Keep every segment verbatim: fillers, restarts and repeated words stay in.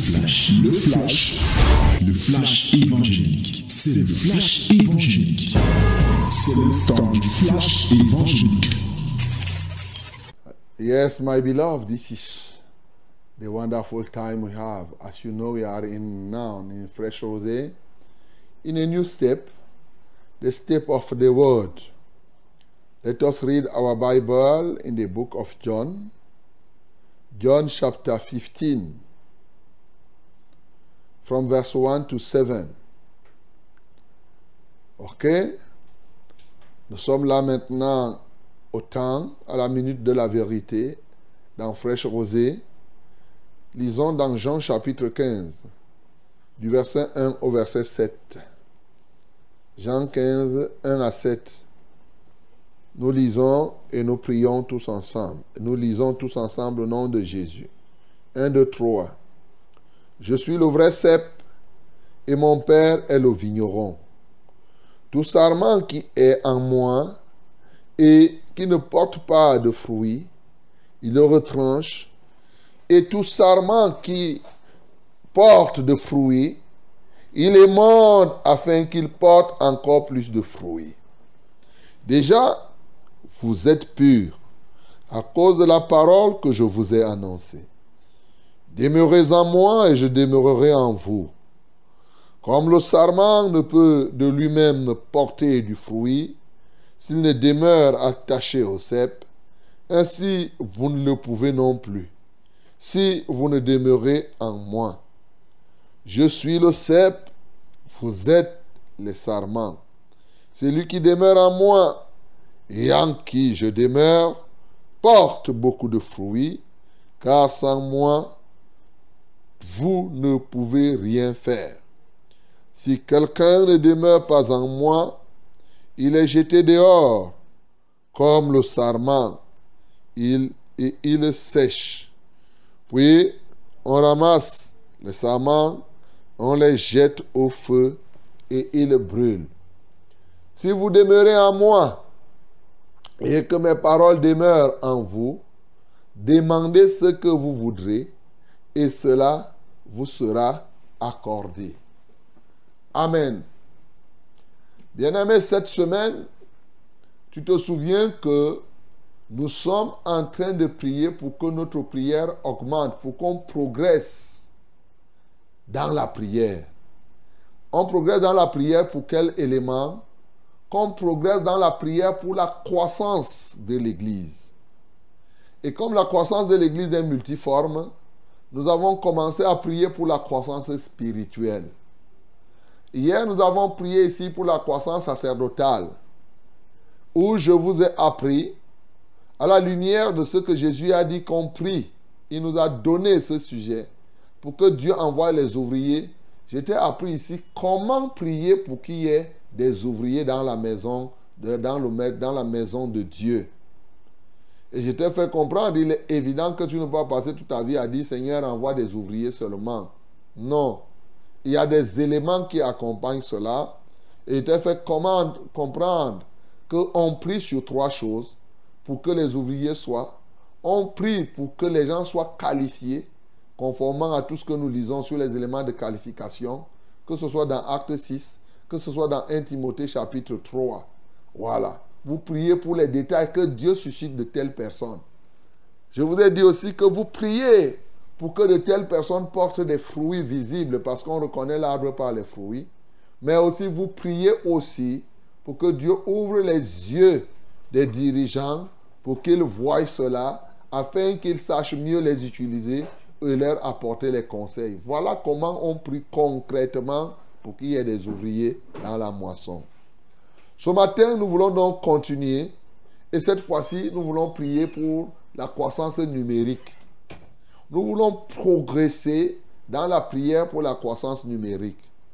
flash, le flash, le flash évangélique. C'est le flash évangélique. C'est le temps du flash évangélique. Yes, my beloved, this is the wonderful time we have. As you know, we are in now in Fresh Rosé, in a new step, the step of the word. Let us read our Bible in the book of John, John chapter fifteen, from verse one to seven. Ok? Nous sommes là maintenant au temps, à la minute de la vérité, dans Fresh Rosé. Lisons dans Jean chapitre quinze, du verset un au verset sept. Jean quinze, un à sept. Nous lisons et nous prions tous ensemble. Nous lisons tous ensemble au nom de Jésus. un, deux, trois. Je suis le vrai cep et mon Père est le vigneron. Tout sarment qui est en moi et qui ne porte pas de fruits, il le retranche. Et tout sarment qui porte de fruits, il émonde afin qu'il porte encore plus de fruits. Déjà, vous êtes purs à cause de la parole que je vous ai annoncée. Demeurez en moi et je demeurerai en vous. Comme le sarment ne peut de lui-même porter du fruit s'il ne demeure attaché au cep, ainsi vous ne le pouvez non plus, si vous ne demeurez en moi. Je suis le cep, vous êtes les sarments. Celui qui demeure en moi et en qui je demeure porte beaucoup de fruits, car sans moi, vous ne pouvez rien faire. Si quelqu'un ne demeure pas en moi, il est jeté dehors, comme le sarment, il, et il sèche. Puis, on ramasse les sarments, on les jette au feu et ils brûlent. Si vous demeurez en moi et que mes paroles demeurent en vous, demandez ce que vous voudrez et cela vous sera accordé. Amen. Bien-aimé, cette semaine, tu te souviens que nous sommes en train de prier pour que notre prière augmente, pour qu'on progresse dans la prière. On progresse dans la prière pour quel élément? Qu'on progresse dans la prière pour la croissance de l'Église. Et comme la croissance de l'Église est multiforme, nous avons commencé à prier pour la croissance spirituelle. Hier, nous avons prié ici pour la croissance sacerdotale, où je vous ai appris, à la lumière de ce que Jésus a dit qu'on prie, il nous a donné ce sujet, pour que Dieu envoie les ouvriers. Je t'ai appris ici comment prier pour qu'il y ait des ouvriers dans la maison, de, dans, le, dans la maison de Dieu. Et je t'ai fait comprendre, il est évident que tu ne peux pas passer toute ta vie à dire, Seigneur, envoie des ouvriers seulement. Non. Il y a des éléments qui accompagnent cela. Et je t'ai fait comment, comprendre qu'on prie sur trois choses pour que les ouvriers soient. On prie pour que les gens soient qualifiés, conformément à tout ce que nous lisons sur les éléments de qualification, que ce soit dans Acte six, que ce soit dans un Timothée chapitre trois. Voilà. Vous priez pour les détails, que Dieu suscite de telles personnes. Je vous ai dit aussi que vous priez pour que de telles personnes portent des fruits visibles, parce qu'on reconnaît l'arbre par les fruits. Mais aussi, vous priez aussi pour que Dieu ouvre les yeux des dirigeants, pour qu'ils voient cela, afin qu'ils sachent mieux les utiliser et leur apporter les conseils. Voilà comment on prie concrètement pour qu'il y ait des ouvriers dans la moisson. Ce matin, nous voulons donc continuer, et cette fois-ci, nous voulons prier pour la croissance numérique. Nous voulons progresser dans la prière pour la croissance numérique.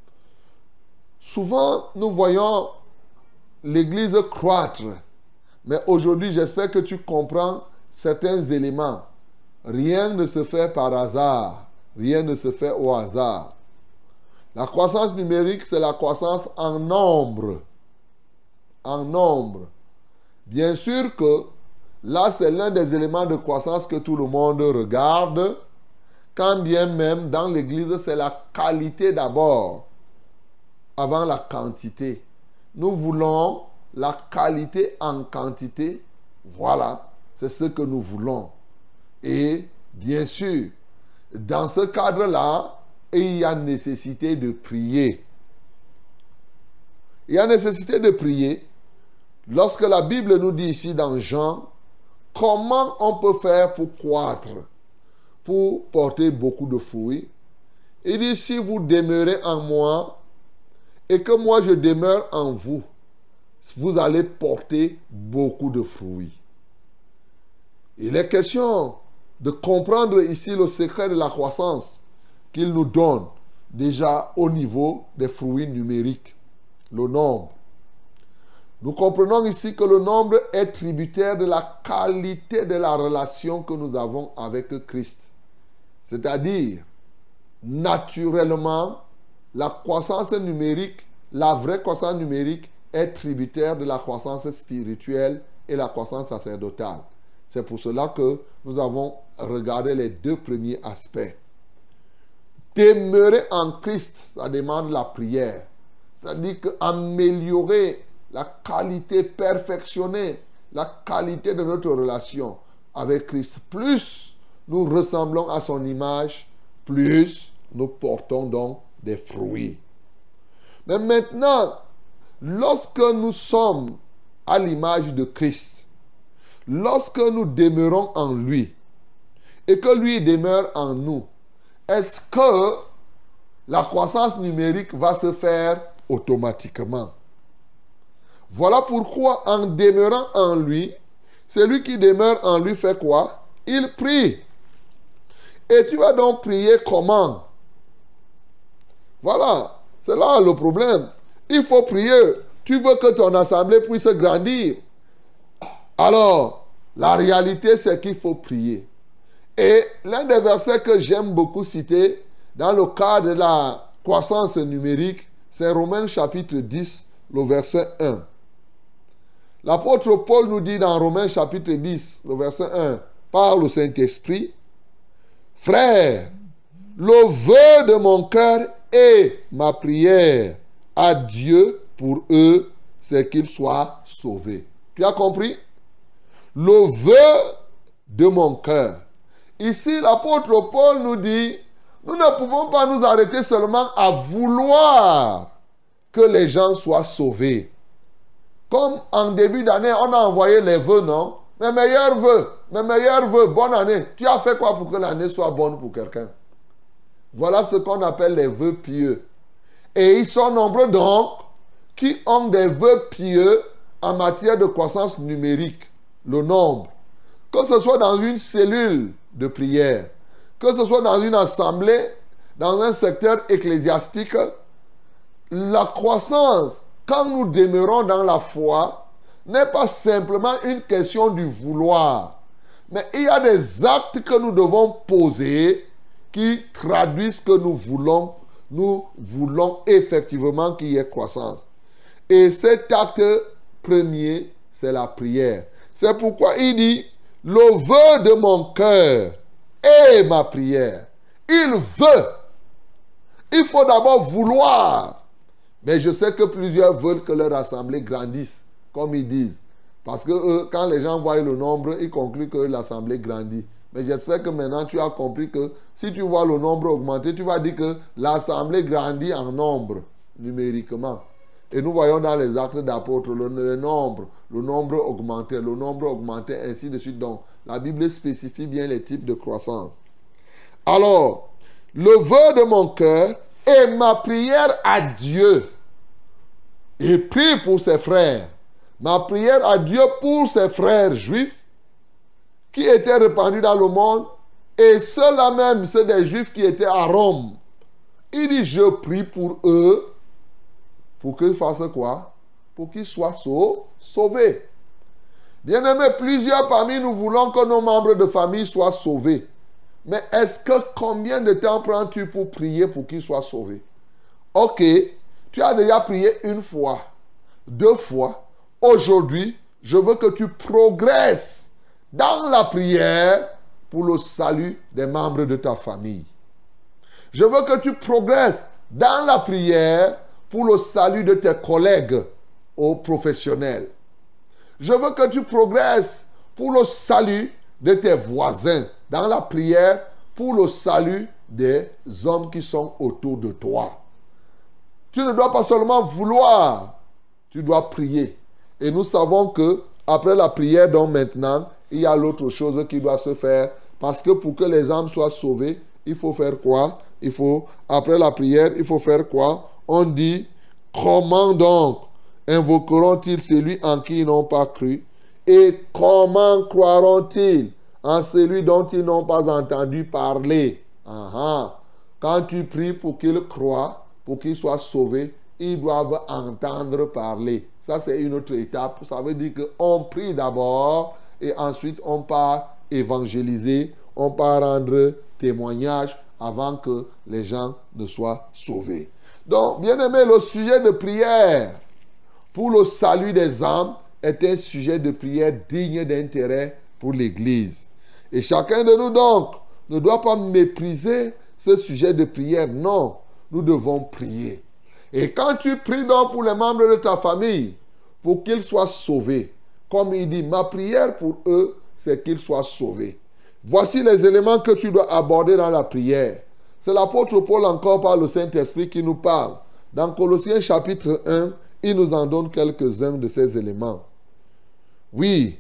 Souvent, nous voyons l'Église croître, mais aujourd'hui, j'espère que tu comprends certains éléments. Rien ne se fait par hasard, rien ne se fait au hasard. La croissance numérique, c'est la croissance en nombre. En nombre. Bien sûr que là, c'est l'un des éléments de croissance que tout le monde regarde, Quand bien même dans l'église, c'est la qualité d'abord, avant la quantité. Nous voulons la qualité en quantité. Voilà, c'est ce que nous voulons. Et bien sûr, dans ce cadre-là, il y a nécessité de prier. Il y a nécessité de prier. Lorsque la Bible nous dit ici dans Jean, comment on peut faire pour croître, pour porter beaucoup de fruits. Il dit, si vous demeurez en moi et que moi je demeure en vous, vous allez porter beaucoup de fruits. Il est question de comprendre ici le secret de la croissance qu'il nous donne déjà au niveau des fruits numériques, le nombre. Nous comprenons ici que le nombre est tributaire de la qualité de la relation que nous avons avec Christ. C'est-à-dire, naturellement, la croissance numérique, la vraie croissance numérique est tributaire de la croissance spirituelle et la croissance sacerdotale. C'est pour cela que nous avons regardé les deux premiers aspects. Demeurer en Christ, ça demande la prière. C'est-à-dire qu'améliorer la qualité, perfectionner la qualité de notre relation avec Christ. Plus nous ressemblons à son image, plus nous portons donc des fruits. Mais maintenant, lorsque nous sommes à l'image de Christ, lorsque nous demeurons en lui et que lui demeure en nous, est-ce que la croissance numérique va se faire automatiquement? Voilà pourquoi en demeurant en lui, celui qui demeure en lui fait quoi? Il prie. Et tu vas donc prier comment? Voilà, c'est là le problème. Il faut prier. Tu veux que ton assemblée puisse grandir. Alors, la réalité, c'est qu'il faut prier. Et l'un des versets que j'aime beaucoup citer dans le cadre de la croissance numérique, c'est Romains chapitre dix, le verset un. L'apôtre Paul nous dit dans Romains chapitre dix, le verset un, par le Saint-Esprit, « Frères, le vœu de mon cœur et ma prière à Dieu pour eux, c'est qu'ils soient sauvés. » Tu as compris? Le vœu de mon cœur. Ici, l'apôtre Paul nous dit, nous ne pouvons pas nous arrêter seulement à vouloir que les gens soient sauvés. Comme en début d'année, on a envoyé les vœux, non? Mes meilleurs vœux, mes meilleurs vœux, bonne année. Tu as fait quoi pour que l'année soit bonne pour quelqu'un? Voilà ce qu'on appelle les vœux pieux. Et ils sont nombreux donc qui ont des vœux pieux en matière de croissance numérique, le nombre. Que ce soit dans une cellule de prière, que ce soit dans une assemblée, dans un secteur ecclésiastique, la croissance, quand nous demeurons dans la foi, n'est pas simplement une question du vouloir. Mais il y a des actes que nous devons poser qui traduisent que nous voulons, nous voulons effectivement qu'il y ait croissance. Et cet acte premier, c'est la prière. C'est pourquoi il dit, le vœu de mon cœur et ma prière. Il veut. Il faut d'abord vouloir. Mais je sais que plusieurs veulent que leur assemblée grandisse, comme ils disent. Parce que eux, quand les gens voient le nombre, ils concluent que l'assemblée grandit. Mais j'espère que maintenant tu as compris que si tu vois le nombre augmenter, tu vas dire que l'assemblée grandit en nombre, numériquement. Et nous voyons dans les actes d'apôtres le, le nombre, le nombre augmentait, le nombre augmentait, ainsi de suite. Donc, la Bible spécifie bien les types de croissance. Alors, le vœu de mon cœur et ma prière à Dieu. Il prie pour ses frères. Ma prière à Dieu pour ses frères juifs qui étaient répandus dans le monde. Et ceux-là même, c'est des juifs qui étaient à Rome. Il dit, je prie pour eux. Pour qu'ils fassent quoi? Pour qu'ils soient sauvés. Bien-aimés, plusieurs parmi nous voulons que nos membres de famille soient sauvés. Mais est-ce que combien de temps prends-tu pour prier pour qu'ils soient sauvés? Ok, tu as déjà prié une fois, deux fois. Aujourd'hui, je veux que tu progresses dans la prière pour le salut des membres de ta famille. Je veux que tu progresses dans la prière pour le salut de tes collègues aux professionnels. Je veux que tu progresses pour le salut de tes voisins, dans la prière pour le salut des hommes qui sont autour de toi. Tu ne dois pas seulement vouloir, tu dois prier. Et nous savons que après la prière, donc maintenant, il y a l'autre chose qui doit se faire. Parce que pour que les âmes soient sauvées, il faut faire quoi? Il faut, après la prière, il faut faire quoi? On dit, comment donc invoqueront-ils celui en qui ils n'ont pas cru? Et comment croiront-ils en celui dont ils n'ont pas entendu parler? Uh-huh. Quand tu pries pour qu'ils croient, pour qu'ils soient sauvés, ils doivent entendre parler. Ça, c'est une autre étape. Ça veut dire qu'on prie d'abord et ensuite on part évangéliser, on part rendre témoignage avant que les gens ne soient sauvés. Donc, bien aimé, le sujet de prière pour le salut des âmes est un sujet de prière digne d'intérêt pour l'Église. Et chacun de nous, donc, ne doit pas mépriser ce sujet de prière. Non, nous devons prier. Et quand tu pries donc pour les membres de ta famille, pour qu'ils soient sauvés, comme il dit, ma prière pour eux, c'est qu'ils soient sauvés. Voici les éléments que tu dois aborder dans la prière. C'est l'apôtre Paul encore par le Saint-Esprit qui nous parle. Dans Colossiens chapitre un, il nous en donne quelques-uns de ces éléments. Oui,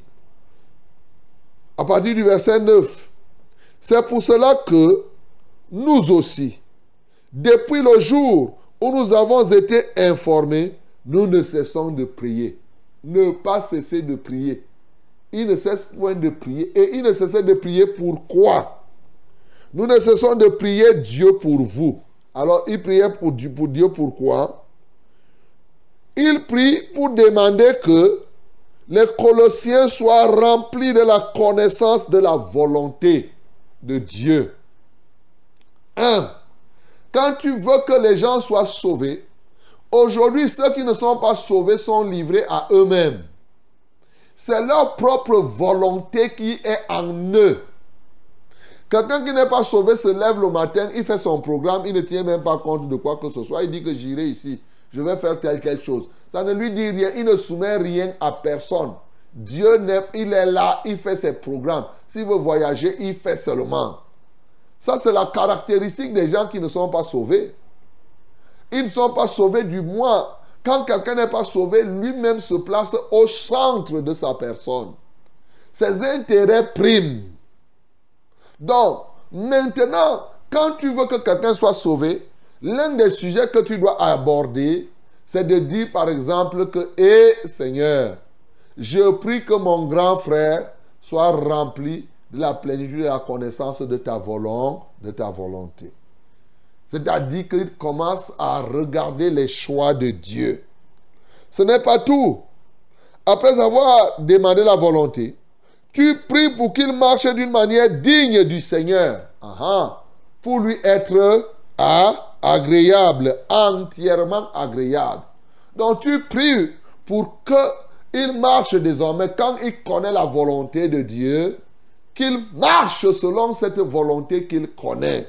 à partir du verset neuf, c'est pour cela que nous aussi, depuis le jour où nous avons été informés, nous ne cessons de prier. Ne pas cesser de prier. Il ne cesse point de prier. Et il ne cessait de prier pourquoi? Nous ne cessons de prier Dieu pour vous. Alors, il priait pour Dieu, pour Dieu pourquoi? Il prie pour demander que les Colossiens soient remplis de la connaissance de la volonté de Dieu. Un, quand tu veux que les gens soient sauvés, aujourd'hui, ceux qui ne sont pas sauvés sont livrés à eux-mêmes. C'est leur propre volonté qui est en eux. Quelqu'un qui n'est pas sauvé se lève le matin, il fait son programme, il ne tient même pas compte de quoi que ce soit. Il dit que j'irai ici, je vais faire telle quelque chose. Ça ne lui dit rien, il ne soumet rien à personne. Dieu, il est là, il fait ses programmes. S'il veut voyager, il fait seulement. Ça, c'est la caractéristique des gens qui ne sont pas sauvés. Ils ne sont pas sauvés du moins. Quand quelqu'un n'est pas sauvé, lui-même se place au centre de sa personne. Ses intérêts priment. Donc, maintenant, quand tu veux que quelqu'un soit sauvé, l'un des sujets que tu dois aborder, c'est de dire par exemple que, hé Seigneur, je prie que mon grand frère soit rempli de la plénitude de la connaissance de ta volonté, de ta volonté. C'est-à-dire qu'il commence à regarder les choix de Dieu. Ce n'est pas tout. Après avoir demandé la volonté, tu pries pour qu'il marche d'une manière digne du Seigneur. Aha. Pour lui être ah, agréable, entièrement agréable. Donc tu pries pour qu'il marche désormais, quand il connaît la volonté de Dieu, qu'il marche selon cette volonté qu'il connaît.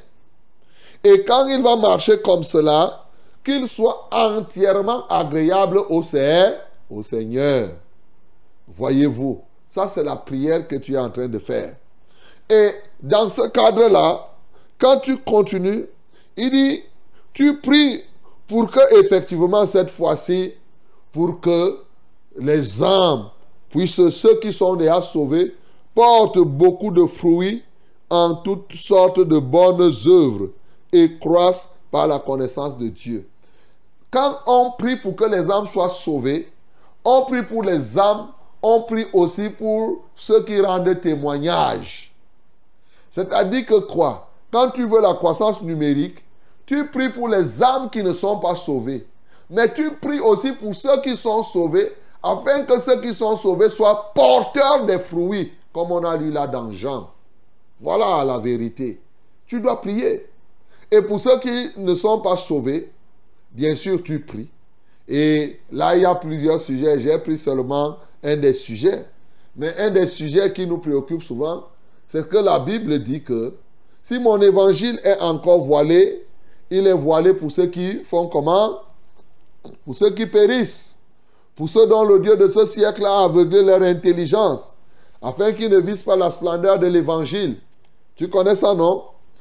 Et quand il va marcher comme cela, qu'il soit entièrement agréable au, au Seigneur. Voyez-vous, ça c'est la prière que tu es en train de faire. Et dans ce cadre-là, quand tu continues, il dit, tu pries pour que effectivement cette fois-ci, pour que les âmes, puissent ceux qui sont déjà sauvés, portent beaucoup de fruits en toutes sortes de bonnes œuvres et croissent par la connaissance de Dieu. Quand on prie pour que les âmes soient sauvées, on prie pour les âmes, on prie aussi pour ceux qui rendent témoignage. C'est-à-dire que quoi? Quand tu veux la croissance numérique, tu pries pour les âmes qui ne sont pas sauvées. Mais tu pries aussi pour ceux qui sont sauvés, afin que ceux qui sont sauvés soient porteurs des fruits, comme on a lu là dans Jean. Voilà la vérité. Tu dois prier. Et pour ceux qui ne sont pas sauvés, bien sûr, tu pries. Et là, il y a plusieurs sujets. J'ai pris seulement un des sujets. Mais un des sujets qui nous préoccupe souvent, C'est ce que la Bible dit que si mon évangile est encore voilé, il est voilé pour ceux qui font comment? Pour ceux qui périssent. Pour ceux dont le Dieu de ce siècle a aveuglé leur intelligence, afin qu'ils ne visent pas la splendeur de l'évangile. Tu connais ça, non?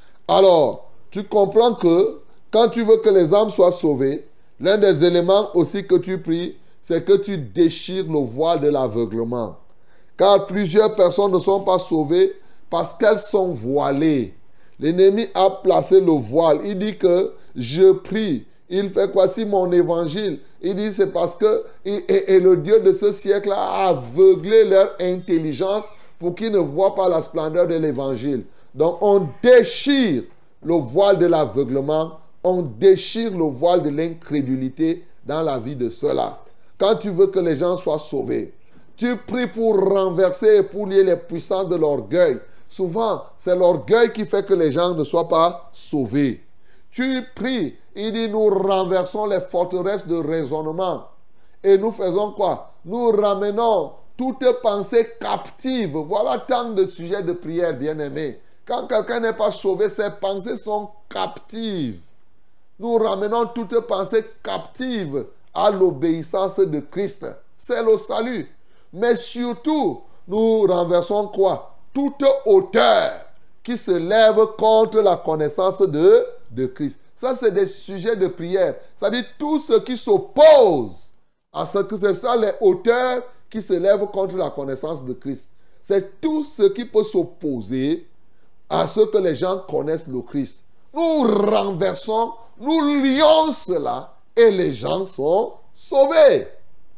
Alors, tu comprends que quand tu veux que les âmes soient sauvées, l'un des éléments aussi que tu pries, c'est que tu déchires le voile de l'aveuglement. Car plusieurs personnes ne sont pas sauvées parce qu'elles sont voilées. L'ennemi a placé le voile. Il dit que je prie. Il fait quoi si mon évangile? Il dit c'est parce que et, et, et le Dieu de ce siècle a aveuglé leur intelligence pour qu'ils ne voient pas la splendeur de l'évangile. Donc on déchire le voile de l'aveuglement, on déchire le voile de l'incrédulité dans la vie de ceux-là. Quand tu veux que les gens soient sauvés, tu pries pour renverser et pour lier les puissances de l'orgueil. Souvent, c'est l'orgueil qui fait que les gens ne soient pas sauvés. Tu pries, il dit nous renversons les forteresses de raisonnement. Et nous faisons quoi? Nous ramenons toute pensée captive. Voilà tant de sujets de prière, bien-aimés. Quand quelqu'un n'est pas sauvé, ses pensées sont captives. Nous ramenons toute pensée captive à l'obéissance de Christ. C'est le salut. Mais surtout, nous renversons quoi? Toute hauteur qui se lève contre la connaissance de, de Christ. Ça, c'est des sujets de prière. C'est-à-dire tout ce qui s'oppose à ce que c'est ça, les hauteurs qui se lèvent contre la connaissance de Christ. C'est tout ce qui peut s'opposer à ce que les gens connaissent le Christ. Nous renversons, nous lions cela et les gens sont sauvés.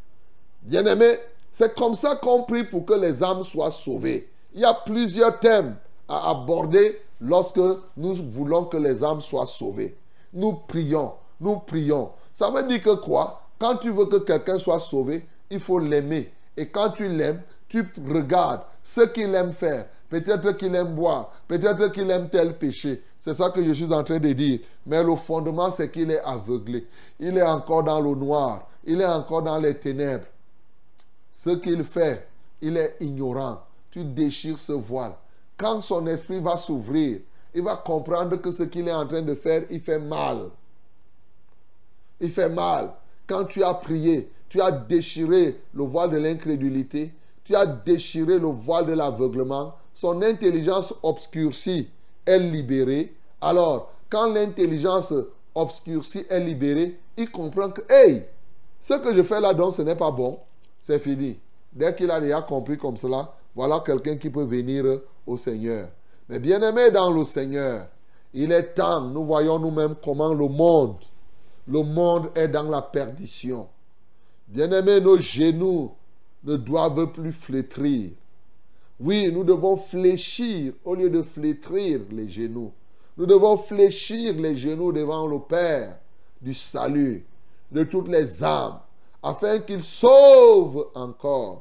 Bien-aimés, c'est comme ça qu'on prie pour que les âmes soient sauvées. Il y a plusieurs thèmes à aborder lorsque nous voulons que les âmes soient sauvées. Nous prions, nous prions. Ça veut dire que quoi? Quand tu veux que quelqu'un soit sauvé, il faut l'aimer. Et quand tu l'aimes, tu regardes ce qu'il aime faire. Peut-être qu'il aime boire, peut-être qu'il aime tel péché. C'est ça que je suis en train de dire. Mais le fondement, c'est qu'il est aveuglé. Il est encore dans le noir. Il est encore dans les ténèbres. Ce qu'il fait, il est ignorant. Tu déchires ce voile. Quand son esprit va s'ouvrir, il va comprendre que ce qu'il est en train de faire, il fait mal. Il fait mal. Quand tu as prié, tu as déchiré le voile de l'incrédulité, tu as déchiré le voile de l'aveuglement, son intelligence obscurcie est libérée. Alors, quand l'intelligence obscurcie est libérée, il comprend que, hey, ce que je fais là, donc, ce n'est pas bon. C'est fini. Dès qu'il a déjà compris comme cela, voilà quelqu'un qui peut venir au Seigneur. Mais bien-aimé dans le Seigneur, il est temps, nous voyons nous-mêmes comment le monde, le monde est dans la perdition. Bien-aimé, nos genoux ne doivent plus flétrir. Oui, nous devons fléchir au lieu de flétrir les genoux. Nous devons fléchir les genoux devant le Père du salut, de toutes les âmes, afin qu'il sauve encore.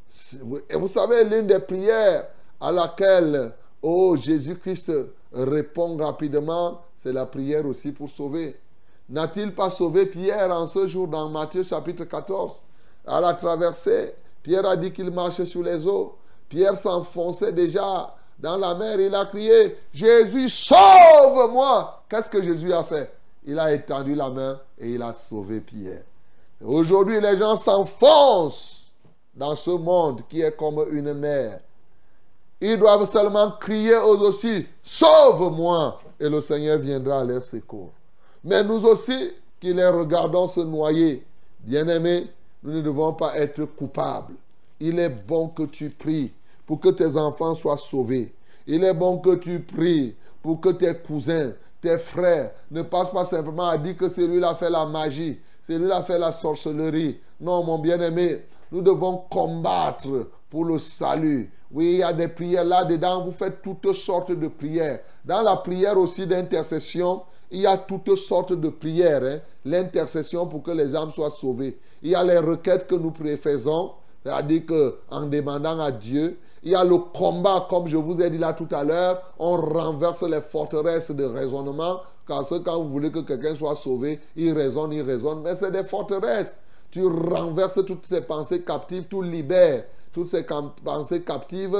Et vous savez, l'une des prières à laquelle oh, Jésus-Christ répond rapidement, c'est la prière aussi pour sauver. N'a-t-il pas sauvé Pierre en ce jour dans Matthieu chapitre quatorze? À la traversée, Pierre a dit qu'il marchait sur les eaux. Pierre s'enfonçait déjà dans la mer. Il a crié, Jésus, sauve-moi! Qu'est-ce que Jésus a fait? Il a étendu la main et il a sauvé Pierre. Aujourd'hui, les gens s'enfoncent dans ce monde qui est comme une mer. Ils doivent seulement crier eux aussi, sauve-moi! Et le Seigneur viendra à leur secours. Mais nous aussi, qui les regardons se noyer, bien-aimés, nous ne devons pas être coupables. Il est bon que tu pries pour que tes enfants soient sauvés. Il est bon que tu pries pour que tes cousins, tes frères ne passent pas simplement à dire que celui-là fait la magie, celui-là fait la sorcellerie. Non, mon bien-aimé, nous devons combattre pour le salut. Oui, il y a des prières là-dedans, vous faites toutes sortes de prières. Dans la prière aussi d'intercession, il y a toutes sortes de prières. Hein? L'intercession pour que les âmes soient sauvées. Il y a les requêtes que nous faisons, c'est-à-dire qu'en demandant à Dieu. Il y a le combat, comme je vous ai dit là tout à l'heure, on renverse les forteresses de raisonnement. Parce que quand vous voulez que quelqu'un soit sauvé, il raisonne, il raisonne. Mais c'est des forteresses. Tu renverses toutes ces pensées captives, tu libères toutes ces pensées captives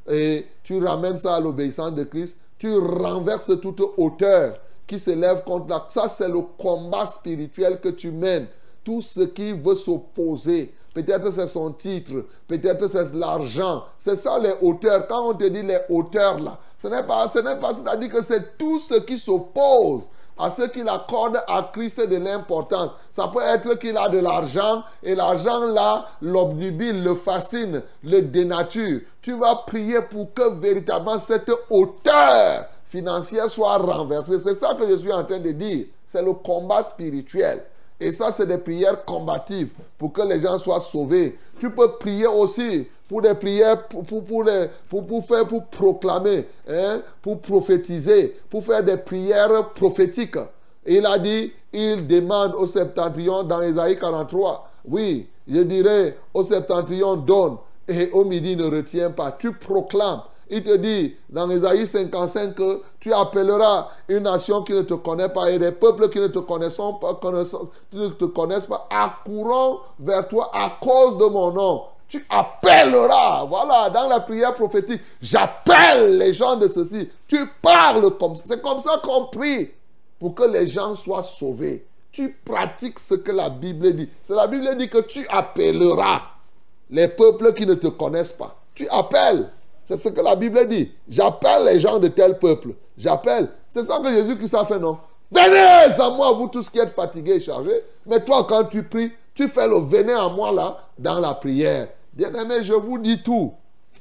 et tu ramènes ça à l'obéissance de Christ, tu renverses toute hauteur qui s'élève contre la... Ça, c'est le combat spirituel que tu mènes. Tout ce qui veut s'opposer, peut-être c'est son titre, peut-être c'est l'argent. C'est ça les hauteurs. Quand on te dit les hauteurs là, ce n'est pas, ce n'est pas, c'est-à-dire que c'est tout ce qui s'oppose à ce qu'il accorde à Christ de l'importance. Ça peut être qu'il a de l'argent et l'argent là l'obnubile, le fascine, le dénature. Tu vas prier pour que véritablement cette hauteur financière soit renversée. C'est ça que je suis en train de dire. C'est le combat spirituel. Et ça, c'est des prières combatives pour que les gens soient sauvés. Tu peux prier aussi pour des prières, pour, pour, pour, les, pour, pour faire, pour proclamer, hein, pour prophétiser, pour faire des prières prophétiques. Et il a dit, il demande au septentrion dans Ésaïe quarante-trois, oui, je dirais au septentrion donne, et au midi ne retient pas. Tu proclames. Il te dit dans Ésaïe cinquante-cinq que tu appelleras une nation qui ne te connaît pas et des peuples qui ne te connaissent pas, qui ne te connaissent pas, accourront vers toi à cause de mon nom. Tu appelleras, voilà, dans la prière prophétique, j'appelle les gens de ceci. Tu parles comme ça. C'est comme ça qu'on prie pour que les gens soient sauvés. Tu pratiques ce que la Bible dit. C'est la Bible dit que tu appelleras les peuples qui ne te connaissent pas. Tu appelles. C'est ce que la Bible dit. J'appelle les gens de tel peuple. J'appelle. C'est ça que Jésus-Christ a fait, non? Venez à moi, vous tous qui êtes fatigués et chargés. Mais toi, quand tu pries, tu fais le venez à moi là, dans la prière. Bien-aimé, je vous dis tout.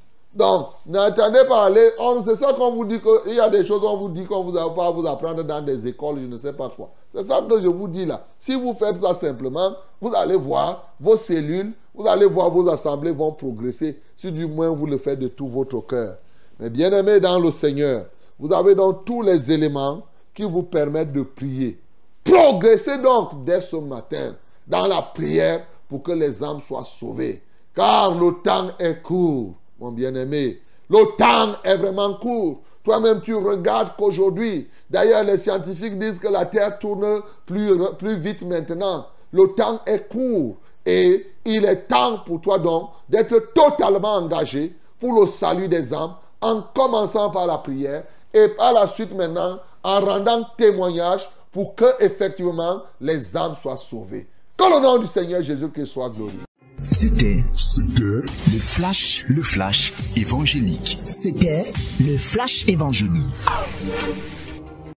Donc, n'attendez pas à aller. C'est ça qu'on vous dit qu'il y a des choses qu'on vous dit qu'on ne va pas vous apprendre dans des écoles, je ne sais pas quoi. C'est ça que je vous dis là. Si vous faites ça simplement, vous allez voir vos cellules, vous allez voir vos assemblées vont progresser. Si du moins vous le faites de tout votre cœur. Mais bien-aimé dans le Seigneur, vous avez donc tous les éléments qui vous permettent de prier. Progressez donc dès ce matin dans la prière pour que les âmes soient sauvées. Car le temps est court, mon bien-aimé. Le temps est vraiment court. Toi-même, tu regardes qu'aujourd'hui, d'ailleurs, les scientifiques disent que la Terre tourne plus, plus vite maintenant. Le temps est court et il est temps pour toi donc d'être totalement engagé pour le salut des âmes en commençant par la prière et par la suite maintenant en rendant témoignage pour que effectivement les âmes soient sauvées. Que le nom du Seigneur Jésus-Christ soit glorifié. C'était C'était le flash, le flash évangélique. C'était le flash évangélique.